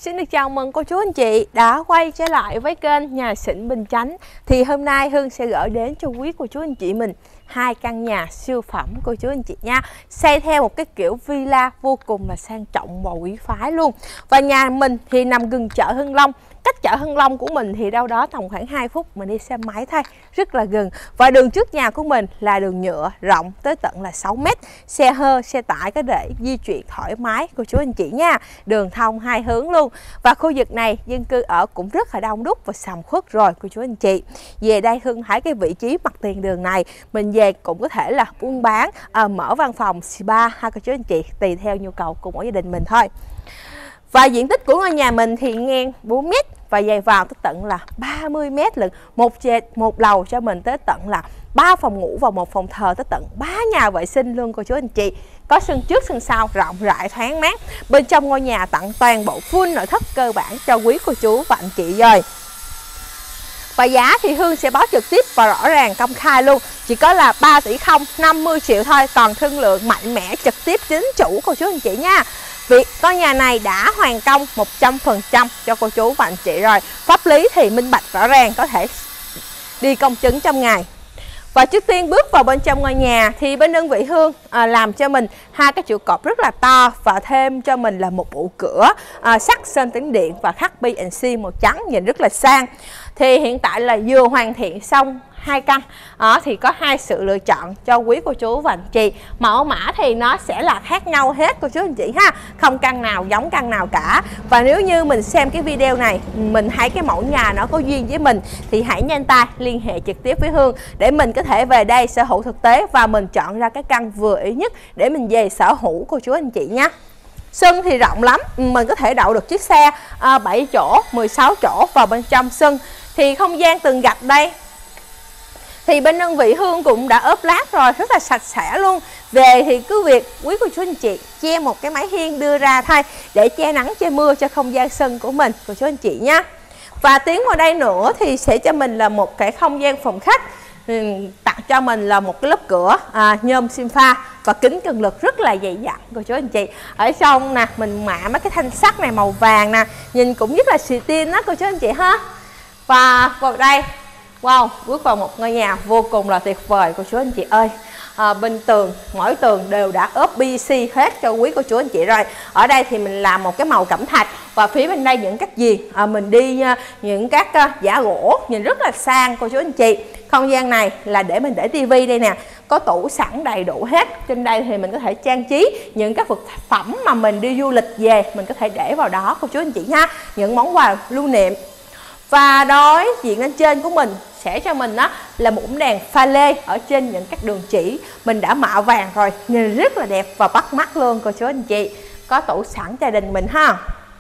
Xin được chào mừng cô chú anh chị đã quay trở lại với kênh Nhà Xịn Bình Chánh. Thì hôm nay Hương sẽ gửi đến cho quý cô chú anh chị mình hai căn nhà siêu phẩm cô chú anh chị nha. Xây theo một cái kiểu villa vô cùng là sang trọng và quý phái luôn. Và nhà mình thì nằm gần chợ Hưng Long. Cách chợ Hưng Long của mình thì đâu đó tầm khoảng 2 phút mình đi xe máy thôi, rất là gần. Và đường trước nhà của mình là đường nhựa rộng tới tận là 6 mét. Xe hơi, xe tải có thể di chuyển thoải mái cô chú anh chị nha. Đường thông hai hướng luôn. Và khu vực này dân cư ở cũng rất là đông đúc và sầm uất rồi cô chú anh chị. Về đây Hương thấy cái vị trí mặt tiền đường này, mình về cũng có thể là buôn bán, mở văn phòng, spa ha cô chú anh chị, tùy theo nhu cầu của mỗi gia đình mình thôi. Và diện tích của ngôi nhà mình thì ngang 4 mét và dày vào tới tận là 30 mét lận. Một trệt, một lầu cho mình tới tận là 3 phòng ngủ và một phòng thờ, tới tận 3 nhà vệ sinh luôn cô chú anh chị. Có sân trước sân sau rộng rãi thoáng mát. Bên trong ngôi nhà tặng toàn bộ full nội thất cơ bản cho quý cô chú và anh chị rồi. Và giá thì Hương sẽ báo trực tiếp và rõ ràng công khai luôn. Chỉ có là 3 tỷ 50 triệu thôi. Còn thương lượng mạnh mẽ trực tiếp chính chủ cô chú anh chị nha. Việc con nhà này đã hoàn công 100% cho cô chú và anh chị rồi. Pháp lý thì minh bạch rõ ràng, có thể đi công chứng trong ngày. Và trước tiên bước vào bên trong ngôi nhà thì bên đơn vị Hương làm cho mình hai cái trụ cột rất là to và thêm cho mình là một ụ cửa sắt sơn tĩnh điện và khắc B&C màu trắng nhìn rất là sang. Thì hiện tại là vừa hoàn thiện xong 2 căn thì có 2 sự lựa chọn cho quý cô chú và anh chị. Mẫu mã thì nó sẽ là khác nhau hết cô chú anh chị ha, không căn nào giống căn nào cả. Và nếu như mình xem cái video này mình thấy cái mẫu nhà nó có duyên với mình thì hãy nhanh tay liên hệ trực tiếp với Hương để mình có thể về đây sở hữu thực tế và mình chọn ra cái căn vừa ý nhất để mình về sở hữu cô chú anh chị nha. Sân thì rộng lắm, mình có thể đậu được chiếc xe 7 chỗ, 16 chỗ vào bên trong sân. Thì không gian tường gạch đây thì bên đơn vị Hương cũng đã ốp lát rồi, rất là sạch sẽ luôn. Về thì cứ việc quý cô chú anh chị che một cái mái hiên đưa ra thôi để che nắng che mưa cho không gian sân của mình cô chú anh chị nhé. Và tiến vào đây nữa thì sẽ cho mình là một cái không gian phòng khách, tặng cho mình là một cái lớp cửa nhôm sim pha và kính cường lực rất là dày dặn cô chú anh chị. Ở trong nè mình mạ mấy cái thanh sắt này màu vàng nè, nhìn cũng rất là xì tin đó cô chú anh chị ha. Và vào đây wow, bước vào một ngôi nhà vô cùng là tuyệt vời cô chú anh chị ơi. Bên tường, mỗi tường đều đã ốp PVC hết cho quý cô chú anh chị rồi. Ở đây thì mình làm một cái màu cẩm thạch và phía bên đây những các viền mình đi những các giả gỗ nhìn rất là sang cô chú anh chị. Không gian này là để mình để tivi đây nè, có tủ sẵn đầy đủ hết. Trên đây thì mình có thể trang trí những các vật phẩm mà mình đi du lịch về, mình có thể để vào đó cô chú anh chị ha, những món quà lưu niệm. Và đối diện lên trên của mình sẽ cho mình đó là một bóng đèn pha lê ở trên những các đường chỉ mình đã mạ vàng rồi, nhìn rất là đẹp và bắt mắt luôn cô chú anh chị. Có tủ sẵn gia đình mình ha.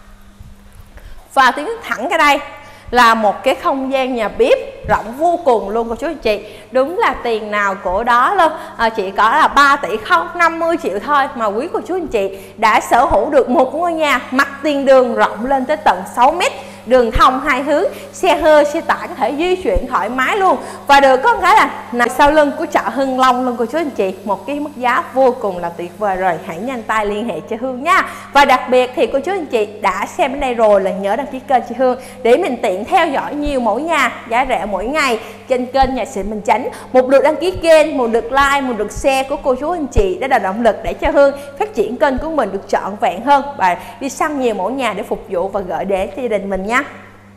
Và tiến thẳng ra đây là một cái không gian nhà bếp rộng vô cùng luôn cô chú anh chị. Đúng là tiền nào của đó luôn. Chỉ có là 3 tỷ 50 triệu thôi mà quý cô chú anh chị đã sở hữu được một ngôi nhà mặt tiền đường rộng lên tới tận 6 mét. Đường thông hai hướng, xe hơi, xe tải có thể di chuyển thoải mái luôn. Và được có cái là nằm sau lưng của chợ Hưng Long luôn cô chú anh chị. Một cái mức giá vô cùng là tuyệt vời rồi. Hãy nhanh tay liên hệ cho Hương nha. Và đặc biệt thì cô chú anh chị đã xem đến đây rồi là nhớ đăng ký kênh cho Hương để mình tiện theo dõi nhiều mẫu nhà giá rẻ mỗi ngày trên kênh Nhà Xịn Bình Chánh. Một lượt đăng ký kênh, một lượt like, một lượt share của cô chú anh chị đã là động lực để cho Hương phát triển kênh của mình được trọn vẹn hơn và đi săn nhiều mẫu nhà để phục vụ và gửi đến cho gia đình mình nha.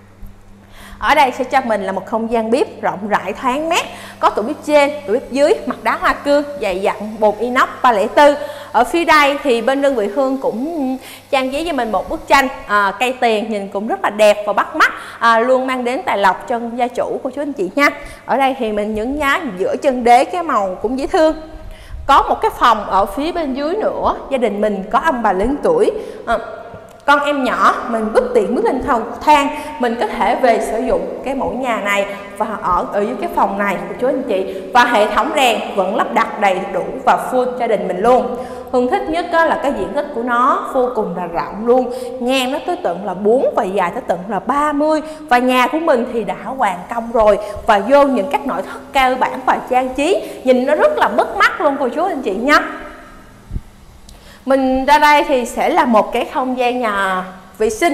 Ở đây sẽ cho mình là một không gian bếp rộng rãi thoáng mát, có tủ bếp trên, tủ bếp dưới, mặt đá hoa cương, dày dặn, bồn inox 304. Ở phía đây thì bên đơn vị Hương cũng trang trí cho mình một bức tranh cây tiền nhìn cũng rất là đẹp và bắt mắt, luôn mang đến tài lộc cho gia chủ của chú anh chị nha. Ở đây thì mình nhấn nhá giữa chân đế cái màu cũng dễ thương. Có một cái phòng ở phía bên dưới nữa, gia đình mình có ông bà lớn tuổi, con em nhỏ mình bất tiện bước lên cầu thang, mình có thể về sử dụng cái mẫu nhà này và ở dưới cái phòng này của chú anh chị. Và hệ thống đèn vẫn lắp đặt đầy đủ và full gia đình mình luôn. Hương thích nhất là cái diện tích của nó vô cùng là rộng luôn, ngang nó tới tận là 4 và dài tới tận là 30. Và nhà của mình thì đã hoàn công rồi và vô những các nội thất cơ bản và trang trí nhìn nó rất là bắt mắt luôn cô chú anh chị nhé. Mình ra đây thì sẽ là một cái không gian nhà vệ sinh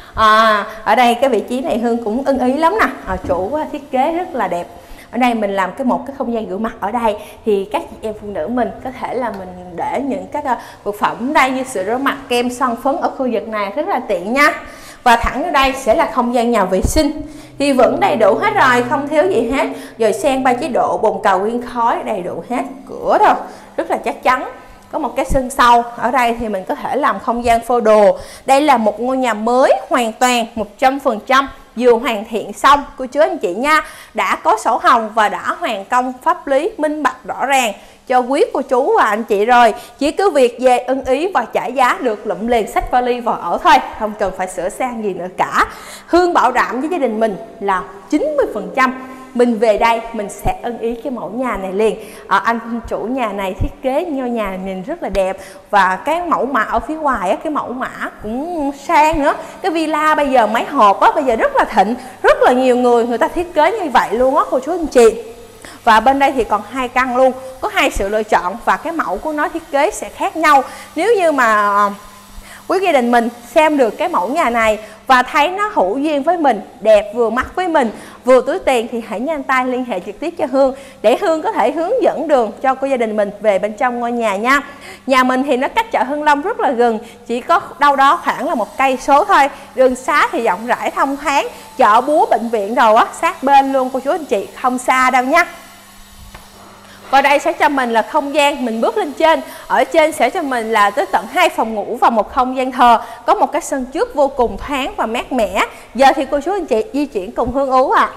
Ở đây cái vị trí này Hương cũng ưng ý lắm nè. Chủ thiết kế rất là đẹp. Ở đây mình làm một cái không gian rửa mặt ở đây, thì các chị em phụ nữ mình có thể là mình để những các vật phẩm đây như sữa rửa mặt, kem, son phấn ở khu vực này rất là tiện nha. Và thẳng ở đây sẽ là không gian nhà vệ sinh, thì vẫn đầy đủ hết rồi, không thiếu gì hết. Rồi sen 3 chế độ, bồn cầu nguyên khói đầy đủ hết, cửa đâu rất là chắc chắn. Có một cái sân sau ở đây thì mình có thể làm không gian phơi đồ. Đây là một ngôi nhà mới hoàn toàn 100% vừa hoàn thiện xong cô chú anh chị nha, đã có sổ hồng và đã hoàn công pháp lý minh bạch rõ ràng cho quý cô chú và anh chị rồi. Chỉ cứ việc về ưng ý và trả giá được lụm liền xách vali vào ở thôi, không cần phải sửa sang gì nữa cả. Hương bảo đảm với gia đình mình là 90% mình về đây mình sẽ ưng ý cái mẫu nhà này liền. Anh chủ nhà này thiết kế ngôi nhà nhìn rất là đẹp, và cái mẫu mã ở phía ngoài cái mẫu mã cũng sang nữa. Cái villa bây giờ máy hộp bây giờ rất là thịnh, rất là nhiều người ta thiết kế như vậy luôn cô chú anh chị. Và bên đây thì còn 2 căn luôn, có 2 sự lựa chọn và cái mẫu của nó thiết kế sẽ khác nhau. Nếu như mà quý gia đình mình xem được cái mẫu nhà này và thấy nó hữu duyên với mình, đẹp vừa mắt với mình, vừa túi tiền, thì hãy nhanh tay liên hệ trực tiếp cho Hương để Hương có thể hướng dẫn đường cho cô gia đình mình về bên trong ngôi nhà nha. Nhà mình thì nó cách chợ Hưng Long rất là gần, chỉ có đâu đó khoảng là 1 cây số thôi. Đường xá thì rộng rãi thông thoáng, chợ búa bệnh viện đồ sát bên luôn cô chú anh chị, không xa đâu nha. Và đây sẽ cho mình là không gian mình bước lên trên. Ở trên sẽ cho mình là tới tận 2 phòng ngủ và một không gian thờ. Có một cái sân trước vô cùng thoáng và mát mẻ. Giờ thì cô chú anh chị di chuyển cùng Hương Ú ạ.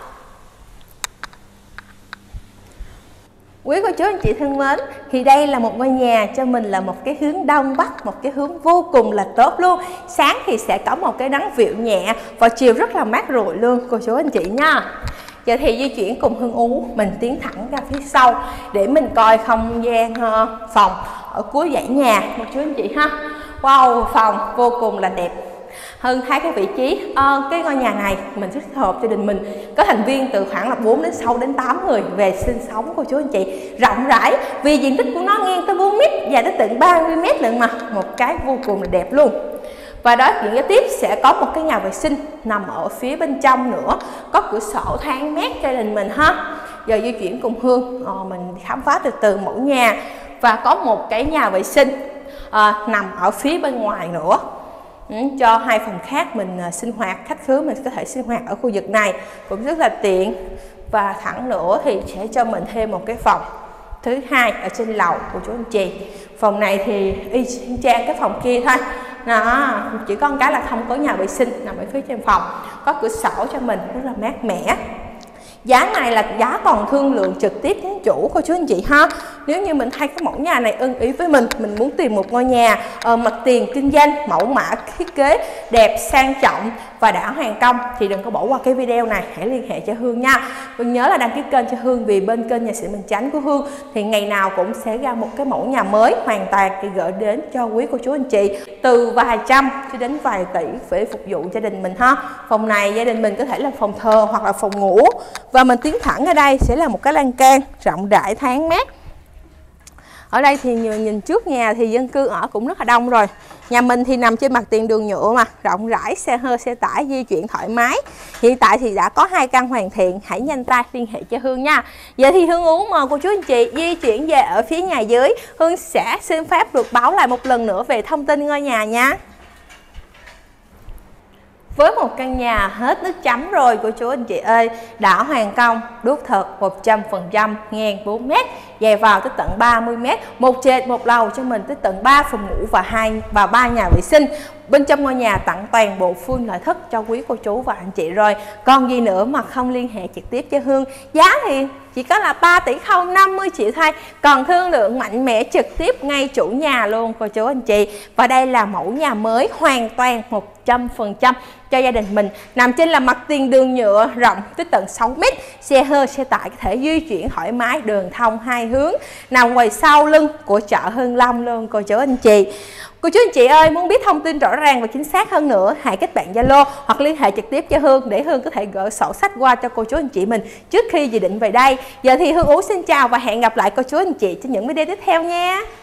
Quý cô chú anh chị thân mến, thì đây là một ngôi nhà cho mình là một cái hướng đông bắc, một cái hướng vô cùng là tốt luôn. Sáng thì sẽ có một cái nắng vịu nhẹ và chiều rất là mát rượi luôn cô chú anh chị nha. Giờ thì di chuyển cùng Hương Ú, mình tiến thẳng ra phía sau để mình coi không gian phòng ở cuối dãy nhà cô chú anh chị ha. Wow, phòng vô cùng là đẹp. Hương thấy cái vị trí cái ngôi nhà này mình thích hợp gia đình mình có thành viên từ khoảng là 4 đến 6 đến 8 người về sinh sống cô chú anh chị. Rộng rãi vì diện tích của nó ngang tới 4 m, dài tới tận 30 m lận mà, một cái vô cùng là đẹp luôn. Và đó chuyện kế tiếp sẽ có một cái nhà vệ sinh nằm ở phía bên trong nữa, có cửa sổ thoáng mát cho gia đình mình ha. Giờ di chuyển cùng Hương mình khám phá từ từ mẫu nhà. Và có một cái nhà vệ sinh nằm ở phía bên ngoài nữa, cho 2 phòng khác mình sinh hoạt, khách khứa mình có thể sinh hoạt ở khu vực này cũng rất là tiện. Và thẳng nữa thì sẽ cho mình thêm một cái phòng thứ hai ở trên lầu của chú anh chị. Phòng này thì y chang cái phòng kia thôi. Đó, chỉ có một cái là không có nhà vệ sinh nằm ở phía trên phòng, có cửa sổ cho mình rất là mát mẻ. Giá này là giá còn thương lượng trực tiếp đến chủ cô chú anh chị ha. Nếu như mình thấy cái mẫu nhà này ưng ý với mình muốn tìm một ngôi nhà mặt tiền kinh doanh, mẫu mã thiết kế đẹp, sang trọng và đã hoàn công thì đừng có bỏ qua cái video này, hãy liên hệ cho Hương nha. Đừng nhớ là đăng ký kênh cho Hương, vì bên kênh Nhà Xịn Bình Chánh của Hương thì ngày nào cũng sẽ ra một cái mẫu nhà mới hoàn toàn để gửi đến cho quý cô chú anh chị, từ vài trăm cho đến vài tỷ để phục vụ gia đình mình ha. Phòng này gia đình mình có thể là phòng thờ hoặc là phòng ngủ. Và mình tiến thẳng ở đây sẽ là một cái lan can rộng rãi thoáng mát. Ở đây thì nhìn trước nhà thì dân cư ở cũng rất là đông rồi. Nhà mình thì nằm trên mặt tiền đường nhựa mà, rộng rãi, xe hơi, xe tải di chuyển thoải mái. Hiện tại thì đã có 2 căn hoàn thiện, hãy nhanh tay liên hệ cho Hương nha. Giờ thì Hương Ú mời cô chú anh chị di chuyển về ở phía nhà dưới. Hương sẽ xin phép được báo lại một lần nữa về thông tin ngôi nhà nha. Với một căn nhà hết nước chấm rồi cô chú anh chị ơi, đã hoàn công, đúc thật 100%, ngang 4 m, dài vào tới tận 30 m, một trệt một lầu cho mình tới tận 3 phòng ngủ và 3 nhà vệ sinh. Bên trong ngôi nhà tặng toàn bộ full nội thất cho quý cô chú và anh chị rồi. Còn gì nữa mà không liên hệ trực tiếp cho Hương. Giá thì chỉ có là 3 tỷ 50 triệu thôi. Còn thương lượng mạnh mẽ trực tiếp ngay chủ nhà luôn cô chú anh chị. Và đây là mẫu nhà mới hoàn toàn 100% cho gia đình mình. Nằm trên là mặt tiền đường nhựa rộng tới tận 6 m. Xe hơi, xe tải có thể di chuyển thoải mái, đường thông 2 hướng. Nằm ngoài sau lưng của chợ Hưng Long luôn cô chú anh chị. Cô chú anh chị ơi, muốn biết thông tin rõ ràng và chính xác hơn nữa, hãy kết bạn Zalo hoặc liên hệ trực tiếp cho Hương để Hương có thể gửi sổ sách qua cho cô chú anh chị mình trước khi dự định về đây. Giờ thì Hương Ú xin chào và hẹn gặp lại cô chú anh chị trong những video tiếp theo nha.